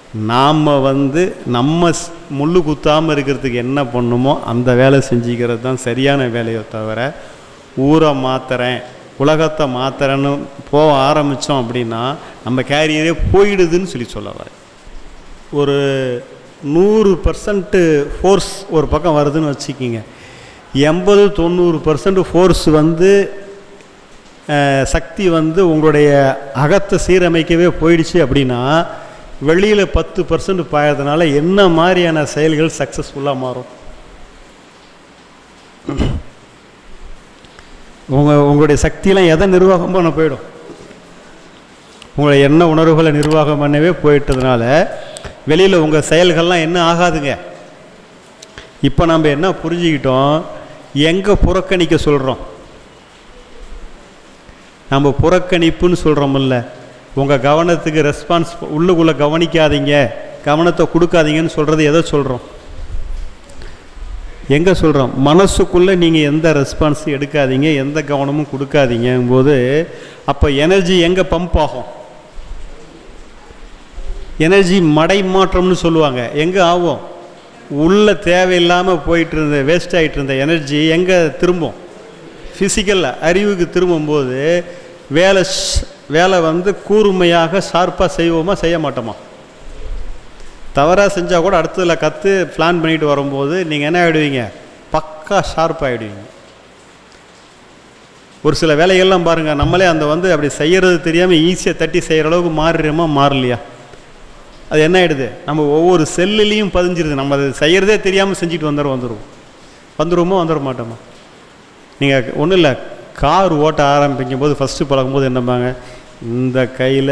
நாம் வந்து நம்ம முள்ளு குத்தாமல் இருக்கிறதுக்கு என்ன பண்ணுமோ அந்த வேலை செஞ்சுக்கிறது தான் சரியான வேலையோ தவிர ஊரை மாற்றுறேன் உலகத்தை மாற்றுறேன்னு போக ஆரம்பித்தோம் அப்படின்னா நம்ம கேரியரே போயிடுதுன்னு சொல்ல வரேன். ஒரு 100% ஃபோர்ஸ் ஒரு பக்கம் வருதுன்னு வச்சுக்கிங்க, 80-90% ஃபோர்ஸ் வந்து சக்தி வந்து உங்களுடைய அகத்தை சீரமைக்கவே போயிடுச்சு அப்படின்னா வெளியில் 10% பாயறதுனால என்ன மாதிரியான செயல்கள் சக்ஸஸ்ஃபுல்லாக மாறும்? உங்களுடைய சக்தியெல்லாம் எதை நிர்வாகம் பண்ண போயிடும்? உங்களுடைய எண்ண உணர்வுகளை நிர்வாகம் பண்ணவே போயிட்டதுனால வெளியில் உங்கள் செயல்கள்லாம் என்ன ஆகாதுங்க. இப்போ நம்ம என்ன புரிஞ்சுக்கிட்டோம், எங்கே புறக்கணிக்க சொல்கிறோம்? நம்ம புறக்கணிப்புன்னு சொல்கிறோமில்ல, உங்கள் கவனத்துக்கு ரெஸ்பான்ஸ் உள்ளுக்குள்ளே கவனிக்காதீங்க, கவனத்தை கொடுக்காதீங்கன்னு சொல்கிறது எதை சொல்கிறோம்? எங்கே சொல்கிறோம்? மனசுக்குள்ளே நீங்கள் எந்த ரெஸ்பான்ஸும் எடுக்காதீங்க, எந்த கவனமும் கொடுக்காதீங்கும்போது அப்போ எனர்ஜி எங்கே பம்ப் ஆகும்? எனர்ஜி மடை மாற்றம்னு சொல்லுவாங்க. எங்கே ஆகும்? உள்ள தேவையில்லாமல் போயிட்டு இருந்த வேஸ்ட் ஆகிட்டு இருந்த எனர்ஜி எங்கே திரும்பும்? ஃபிசிக்கல் அறிவுக்கு திரும்பும்போது வேலை வந்து கூர்மையாக ஷார்ப்பாக செய்வோமா செய்ய மாட்டோமா? தவறாக செஞ்சால் கூட அடுத்ததில் கற்று பிளான் பண்ணிட்டு வரும்போது நீங்கள் என்ன ஆகிடுவீங்க? பக்கா ஷார்ப் ஆகிடுவீங்க. ஒரு சில வேலைகள்லாம் பாருங்கள், நம்மளே அந்த வந்து அப்படி செய்கிறது தெரியாமல் ஈஸியாக தட்டி செய்கிற அளவுக்கு மாறுறோமா மாறலையா? அது என்ன ஆகிடுது? நம்ம ஒவ்வொரு செல்லுலேயும் பதிஞ்சிருது. நம்ம அது செய்கிறதே தெரியாமல் செஞ்சுட்டு வந்துடுவோமா வந்துட மாட்டோமா? நீங்கள் ஒன்றும் இல்லை, கார் ஓட்ட ஆரம்பிக்கும் போது ஃபஸ்ட்டு பழகும்போது என்னம்பாங்க, இந்த கையில்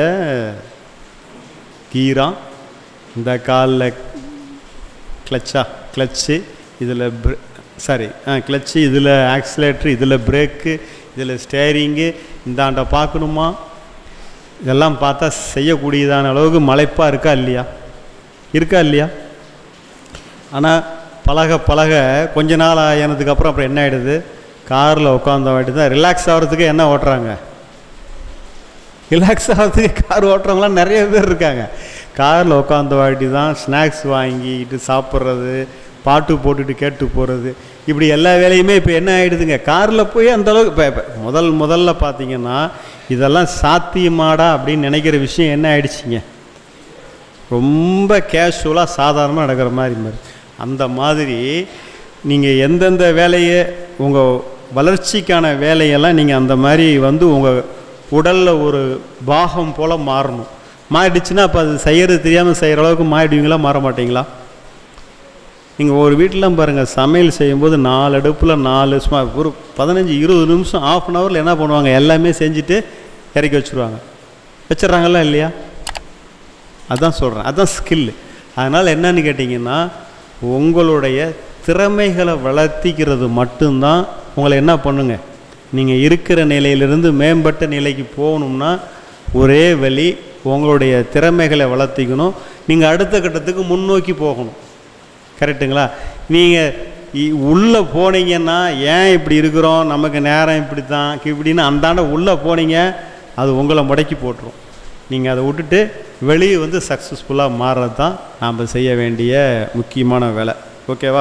கீரா, இந்த காலில் கிளச்சு, இதில் கிளச்சு, இதில் ஆக்சிலேட்ரு, இதில் பிரேக்கு, இதில் ஸ்டேரிங்கு, இந்தாண்ட பார்க்கணுமா? இதெல்லாம் பார்த்தா செய்யக்கூடியதான அளவுக்கு மலைப்பாக இருக்கா இல்லையா? ஆனால் பழக கொஞ்ச நாள் ஆனதுக்கப்புறம் அப்புறம் என்ன ஆகிடுது? காரில் உட்காந்த வாட்டி தான் ரிலாக்ஸ் ஆகிறதுக்கு என்ன ஓட்டுறாங்க? ரிலாக்ஸ் ஆகிறதுக்கு கார் ஓட்டுறவங்களாம் நிறைய பேர் இருக்காங்க. காரில் உட்காந்த வாட்டி தான் ஸ்நாக்ஸ் வாங்கிட்டு சாப்பிட்றது, பாட்டு போட்டுட்டு கேட்டு போகிறது, இப்படி எல்லா வேலையுமே இப்போ என்ன ஆகிடுதுங்க? காரில் போய் அந்தளவுக்கு இப்போ முதல்ல பார்த்தீங்கன்னா இதெல்லாம் சாத்தியமாடா அப்படின்னு நினைக்கிற விஷயம் என்ன ஆகிடுச்சிங்க? ரொம்ப கேஷுவலாக சாதாரணமாக நடக்கிற மாதிரி. அந்த மாதிரி நீங்கள் எந்தெந்த வேலையை உங்கள் வளர்ச்சிக்கான வேலையெல்லாம் நீங்கள் அந்த மாதிரி வந்து உங்கள் உடலில் ஒரு பாகம் போல் மாறிடுச்சுன்னா அப்போ அது செய்கிறது தெரியாமல் செய்கிற அளவுக்கு மாறிடுவீங்களா மாற மாட்டிங்களா? நீங்கள் ஒரு வீட்டிலாம் பாருங்கள், சமையல் செய்யும்போது 4 அடுப்பில் 4 சும்மா ஒரு 15-20 நிமிஷம் ½ அன் ஹவரில் என்ன பண்ணுவாங்க? எல்லாமே செஞ்சுட்டு இறக்கி வச்சுடுறாங்களா இல்லையா? அதுதான் சொல்கிறேன், அதுதான் ஸ்கில்லு. அதனால் என்னன்னு கேட்டிங்கன்னா, உங்களுடைய திறமைகளை வளர்த்திக்கிறது மட்டும்தான் உங்களை என்ன பண்ணுங்க, நீங்கள் இருக்கிற நிலையிலிருந்து மேம்பட்ட நிலைக்கு போகணும்னா ஒரே வழி உங்களுடைய திறமைகளை வளர்த்திக்கணும். நீங்கள் அடுத்த கட்டத்துக்கு முன்னோக்கி போகணும். கரெக்டுங்களா? நீங்கள் உள்ளே போனீங்கன்னா ஏன் இப்படி இருக்கிறோம், நமக்கு நேரம் இப்படி தான் இப்படின்னு அந்தாண்ட உள்ளே போனீங்க, அது உங்களை முடக்கி போட்டுரும். நீங்கள் அதை விட்டுட்டு வெளியே வந்து சக்ஸஸ்ஃபுல்லாக மாறுறது தான் நாம் செய்ய வேண்டிய முக்கியமான வேலை. ஓகேவா?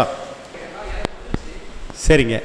சரிங்க.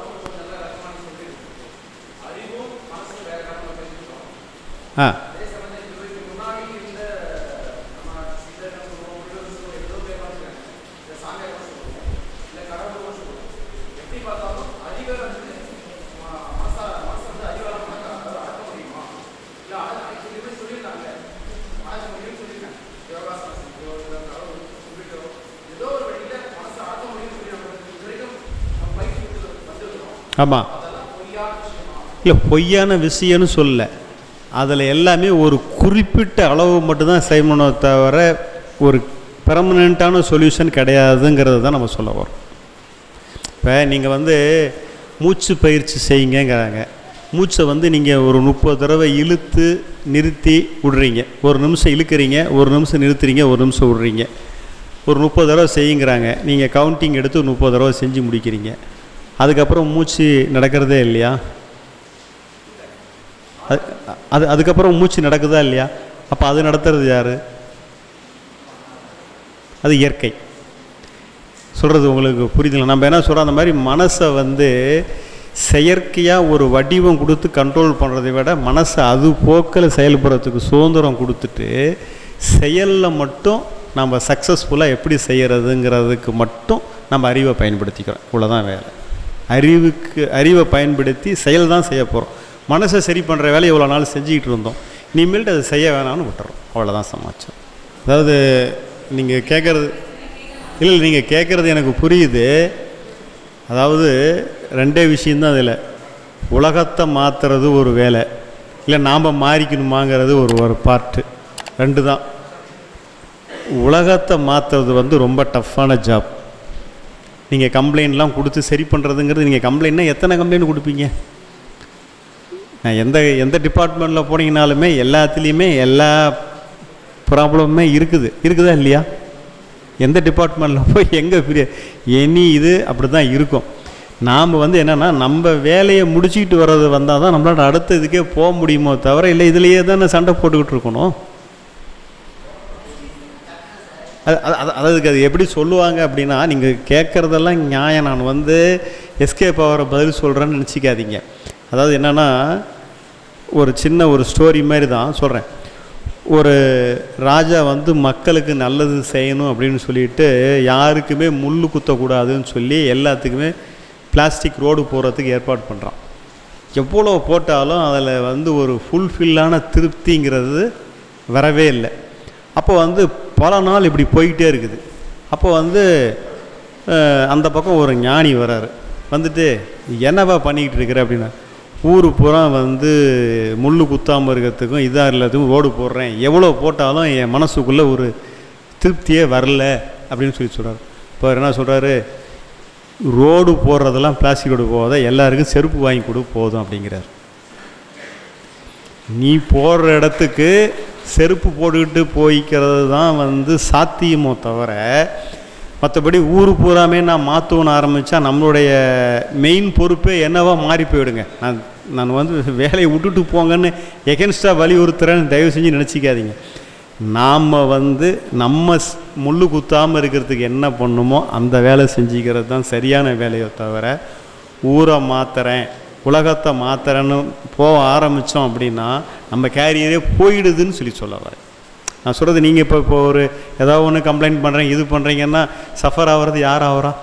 ஆமாம், இல்லை பொய்யான விஷயம்னு சொல்ல, அதில் எல்லாமே ஒரு குறிப்பிட்ட அளவு மட்டும்தான் செய்யணும், தவிர ஒரு பெர்மனண்ட்டான சொல்யூஷன் கிடையாதுங்கிறது தான் நம்ம சொல்ல வரோம். இப்போ நீங்கள் வந்து மூச்சு பயிற்சி செய்யுங்கிறாங்க. மூச்சை வந்து நீங்கள் ஒரு 30 தடவை இழுத்து நிறுத்தி விடுறீங்க. ஒரு நிமிஷம் இழுக்கிறீங்க, ஒரு நிமிஷம் நிறுத்துறீங்க, ஒரு நிமிஷம் விடுறீங்க. ஒரு 30 தடவை செய்யுங்கிறாங்க. நீங்கள் கவுண்டிங் எடுத்து 30 தடவை செஞ்சு முடிக்கிறீங்க. அதுக்கப்புறம் மூச்சு நடக்கிறதே இல்லையா? அதுக்கப்புறம் மூச்சு நடக்குதா இல்லையா? அப்போ அது நடத்துறது யார்? அது இயற்கை. சொல்கிறது உங்களுக்கு புரியுதுங்களா? நம்ம என்ன சொல்கிறோம், அந்த மாதிரி மனசை வந்து செயற்கையாக ஒரு வடிவம் கொடுத்து கண்ட்ரோல் பண்ணுறதை விட மனசை அது போக்கில் செயல்படுறதுக்கு சுதந்திரம் கொடுத்துட்டு செயலில் மட்டும் நம்ம சக்ஸஸ்ஃபுல்லாக எப்படி செய்கிறதுங்கிறதுக்கு மட்டும் நம்ம அறிவை பயன்படுத்திக்கிறோம். இவ்வளோதான் வேலை. அறிவை பயன்படுத்தி செயல் தான் செய்ய போகிறோம். மனசை சரி பண்ணுற வேலை இவ்வளோ நாள் செஞ்சுக்கிட்டு இருந்தோம், இனிமேல்ட்டு அதை செய்ய வேணாம்னு விட்டுறோம். அவ்வளோதான் சமாச்சாரம். அதாவது நீங்கள் கேட்குறது இல்லை, நீங்கள் கேட்குறது எனக்கு புரியுது. அதாவது ரெண்டே விஷயந்தான் அதில். உலகத்தை மாற்றுறது ஒரு வேலை, இல்லை நாம் மாறிக்கணுமாங்கிறது ஒரு பார்ட்டு. ரெண்டு தான். உலகத்தை மாற்றுறது வந்து ரொம்ப டஃப்பான ஜாப். நீங்கள் கம்ப்ளைண்ட்லாம் கொடுத்து சரி பண்ணுறதுங்கிறது, நீங்கள் கம்ப்ளைண்ட்னா எத்தனை கம்ப்ளைண்ட் கொடுப்பீங்க? நான் எந்த டிபார்ட்மெண்ட்டில் போனீங்கனாலுமே எல்லாத்துலேயுமே எல்லா ப்ராப்ளமுமே இருக்குதா இல்லையா? எந்த டிபார்ட்மெண்ட்டில் போய் எங்கே எனி இது அப்படி தான் இருக்கும். நாம் வந்து என்னென்னா நம்ம வேலையை முடிச்சுக்கிட்டு வர்றது வந்தால் தான் நம்மளால் அடுத்த இதுக்கே போக முடியுமோ தவிர, இல்லை இதுலேயே தானே சண்டை போட்டுக்கிட்டு இருக்கணும். அதுக்கு அது எப்படி சொல்லுவாங்க அப்படின்னா, நீங்கள் கேட்குறதெல்லாம் நியாயம். நான் வந்து எஸ்கேப் ஆகிற பதில் சொல்கிறேன்னு நினச்சிக்காதீங்க. அதாவது என்னென்னா, ஒரு சின்ன ஒரு ஸ்டோரி மாதிரி தான் சொல்கிறேன். ஒரு ராஜா வந்து மக்களுக்கு நல்லது செய்யணும் அப்படின்னு சொல்லிட்டு யாருக்குமே முள் குத்தக்கூடாதுன்னு சொல்லி எல்லாத்துக்குமே பிளாஸ்டிக் ரோடு போகிறதுக்கு ஏற்பாடு பண்ணுறான். எவ்வளோ போட்டாலும் அதில் வந்து ஒரு ஃபுல்ஃபில்லான திருப்திங்கிறது வரவே இல்லை. அப்போ வந்து பல நாள் இப்படி போய்கிட்டே இருக்குது. அப்போ வந்து அந்த பக்கம் ஒரு ஞானி வராரு. வந்துட்டு என்னவா பண்ணிக்கிட்டு இருக்கிற அப்படின்னா, ஊர் பூரா வந்து முள் குத்தாமல் இருக்கிறதுக்கும் இதாக இல்லாததுக்கும் ரோடு போடுறேன், எவ்வளோ போட்டாலும் என் மனசுக்குள்ளே ஒரு திருப்தியே வரல அப்படின்னு சொல்கிறார். இப்போ என்ன சொல்கிறாரு, ரோடு போடுறதெல்லாம் பிளாஸ்டிக் ரோடு போகாத, எல்லாருக்கும் செருப்பு வாங்கி கொடு போதும் அப்படிங்கிறார். நீ போடுற இடத்துக்கு செருப்பு போட்டுக்கிட்டு போய்க்கிறது தான் வந்து சாத்தியமோ தவிர, மற்றபடி ஊர் பூராமே நான் மாற்றணும்னு ஆரம்பித்தா நம்மளுடைய மெயின் பொறுப்பே என்னவா மாறி போயிடுங்க. நான் வந்து வேலையை விட்டுட்டு போங்கன்னு எகென்ஸ்டாக வலியுறுத்துறேன்னு தயவு செஞ்சு நினச்சிக்காதீங்க. நாம் வந்து நம்ம முள் குத்தாமல் இருக்கிறதுக்கு என்ன பண்ணுமோ அந்த வேலை செஞ்சுக்கிறது தான் சரியான வேலையோ தவிர, ஊரை மாற்றுறேன் உலகத்தை மாற்றுறேன்னு போக ஆரம்பித்தோம் அப்படின்னா நம்ம கேரியரே போயிடுதுன்னு சொல்ல வரேன். நான் சொல்கிறது, நீங்கள் இப்போ ஒரு ஏதாவது ஒன்று கம்ப்ளைண்ட் பண்ணுறீங்க, இது பண்ணுறீங்கன்னா சஃபர் ஆகிறது யார் ஆகிறா?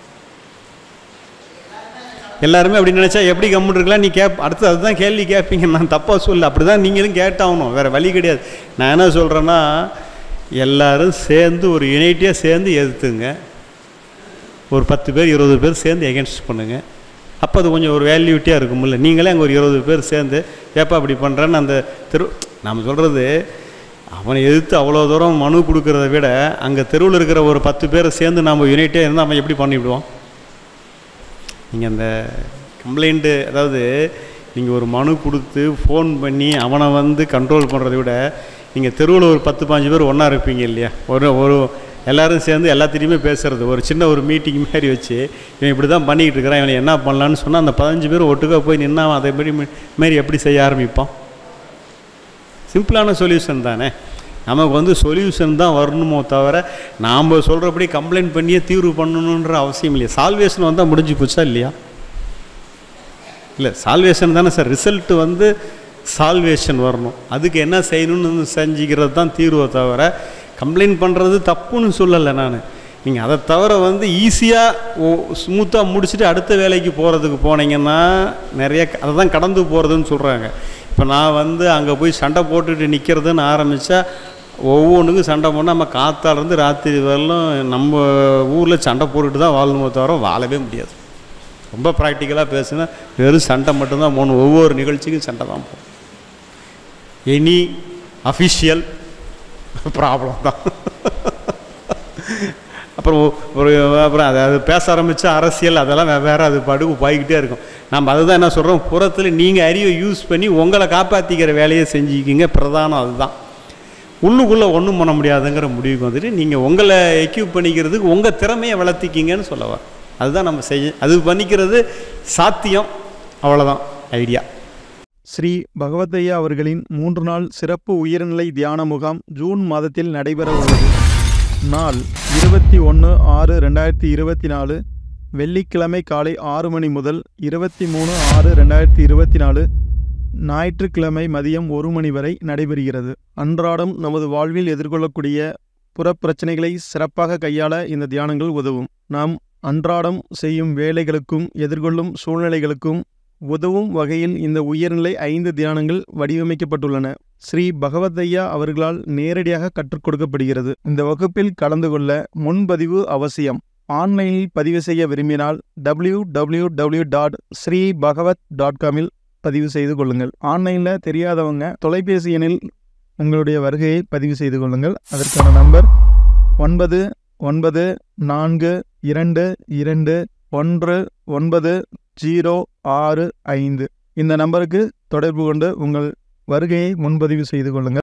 எல்லாருமே அப்படி நினச்சா எப்படி கம்முன்னு இருக்கலாம்? நீ அடுத்து அதுதான் கேள்வி கேட்பீங்க. நான் தப்பாக சொல்ல, அப்படி தான் நீங்களும் கேட்டாகணும், வேறு வழி கிடையாது. நான் என்ன சொல்கிறேன்னா, எல்லோரும் சேர்ந்து ஒரு யுனைட்டியாக சேர்ந்து எதிர்த்துங்க. ஒரு 10 பேர் 20 பேர் சேர்ந்து எகென்ஸ்ட் பண்ணுங்கள். அப்போ அது கொஞ்சம் ஒரு வேல்யூட்டியாக இருக்கும்ல. நீங்களே அங்கே ஒரு 20 பேர் சேர்ந்து ஏப்பா அப்படி பண்ணுறேன்னு அந்த நாம் சொல்கிறது, அவனை எதிர்த்து அவ்வளோ தூரம் மனு கொடுக்கறத விட அங்கே தெருவில் இருக்கிற ஒரு 10 பேரை சேர்ந்து நாம் யுனைட்டியாக இருந்தால் அவன் எப்படி பண்ணிவிடுவான்? நீங்கள் அந்த கம்ப்ளைண்ட்டு, அதாவது நீங்கள் ஒரு மனு கொடுத்து ஃபோன் பண்ணி அவனை வந்து கண்ட்ரோல் பண்ணுறதை விட நீங்கள் தெருவில் ஒரு 10-15 பேர் ஒன்றா இருப்பீங்க இல்லையா? ஒரு எல்லோரும் சேர்ந்து எல்லாத்திட்டையுமே பேசுகிறது, ஒரு சின்ன ஒரு மீட்டிங் மாதிரி வச்சு இவன் இப்படி தான் பண்ணிக்கிட்டு இருக்கிறான், இவனை என்ன பண்ணலான்னு சொன்னால் அந்த 15 பேர் ஒட்டுக்காக போய் நின்னா அதை மாரி எப்படி செய்ய ஆரம்பிப்பான்? சிம்பிளான சொல்யூஷன் தானே. நமக்கு வந்து சொல்யூஷன் தான் வரணுமோ தவிர நாம் சொல்கிறபடி கம்ப்ளைண்ட் பண்ணியே தீர்வு பண்ணணுன்ற அவசியம் இல்லையா. சால்வேஷன் வந்தால் முடிஞ்சு போச்சா இல்லையா? இல்லை, சால்வேஷன் தானே சார். ரிசல்ட்டு வந்து சால்வேஷன் வரணும், அதுக்கு என்ன செய்யணும்னு செஞ்சுக்கிறது தான் தீர்வை தவிர கம்ப்ளைண்ட் பண்ணுறது தப்புன்னு சொல்லலை நான். நீங்கள் அதை தவிர வந்து ஈஸியாக ஸ்மூத்தாக முடிச்சுட்டு அடுத்த வேலைக்கு போகிறதுக்கு போனீங்கன்னா நிறைய அதை தான் கடந்து போகிறதுன்னு சொல்கிறாங்க. இப்போ நான் வந்து அங்கே போய் சண்டை போட்டுட்டு நிற்கிறதுன்னு ஆரம்பித்தா ஒவ்வொன்றுக்கும் சண்டை போனால் நம்ம காத்தாலேருந்து ராத்திரி வரலும் நம்ம ஊரில் சண்டை போட்டுட்டு தான் வாழணுமோ தவிர வாழவே முடியாது. ரொம்ப ப்ராக்டிக்கலாக பேசுனா வெறும் சண்டை மட்டும்தான் போகணும். ஒவ்வொரு நிகழ்ச்சிக்கும் சண்டை தான் போகணும். எனி அஃபிஷியல் ப்ராப்ளம் தான். அப்புறம் அது பேச ஆரம்பித்தா அரசியல் அதெல்லாம் வேறு, அது பாட்டுக்கு போய்கிட்டே இருக்கும். நம்ம அதுதான் என்ன சொல்கிறோம், புறத்தில் நீங்கள் அறிவை யூஸ் பண்ணி உங்களை காப்பாற்றிக்கிற வேலையை செஞ்சுக்கிங்க. பிரதானம் அதுதான். உள்ளுக்குள்ளே ஒன்றும் பண்ண முடியாதுங்கிற முடிவுக்கு வந்துட்டு நீங்கள் உங்களை எக்யூப் பண்ணிக்கிறதுக்கு உங்கள் திறமையை வளர்த்திக்கிங்கன்னு சொல்லவா. அதுதான் நம்ம அது பண்ணிக்கிறது சாத்தியம். அவ்வளோதான் ஐடியா. ஸ்ரீ பகவத்தையா அவர்களின் 3 நாள் சிறப்பு உயர்நிலை தியான முகாம் ஜூன் மாதத்தில் நடைபெற உள்ளது. நாள் 21/6/2024, வெள்ளிக்கிழமை காலை 6 மணி முதல் 23/6/2024, ஞாயிற்றுக்கிழமை மதியம் 1 மணி வரை நடைபெறுகிறது. அன்றாடம் நமது வாழ்வில் எதிர்கொள்ளக்கூடிய புறப்பிரச்சனைகளை சிறப்பாக கையாள இந்த தியானங்கள் உதவும். நாம் அன்றாடம் செய்யும் வேலைகளுக்கும் எதிர்கொள்ளும் சூழ்நிலைகளுக்கும் உதவும் வகையில் இந்த உயர்நிலை 5 தியானங்கள் வடிவமைக்கப்பட்டுள்ளன. ஸ்ரீ பகவத்தையா அவர்களால் நேரடியாக கற்றுக் கொடுக்கப்படுகிறது. இந்த வகுப்பில் கலந்து கொள்ள முன்பதிவு அவசியம். ஆன்லைனில் பதிவு செய்ய விரும்பினால் www.sribhagavat.com பதிவு செய்து கொள்ளுங்கள். ஆன்லைனில் தெரியாதவங்க தொலைபேசி எண்ணில் உங்களுடைய வருகையை பதிவு செய்து கொள்ளுங்கள். அதற்கான நம்பர் 9942219065. இந்த நம்பருக்கு தொடர்பு கொண்டு உங்கள் வருகையை முன்பதிவு செய்து கொள்ளுங்கள்.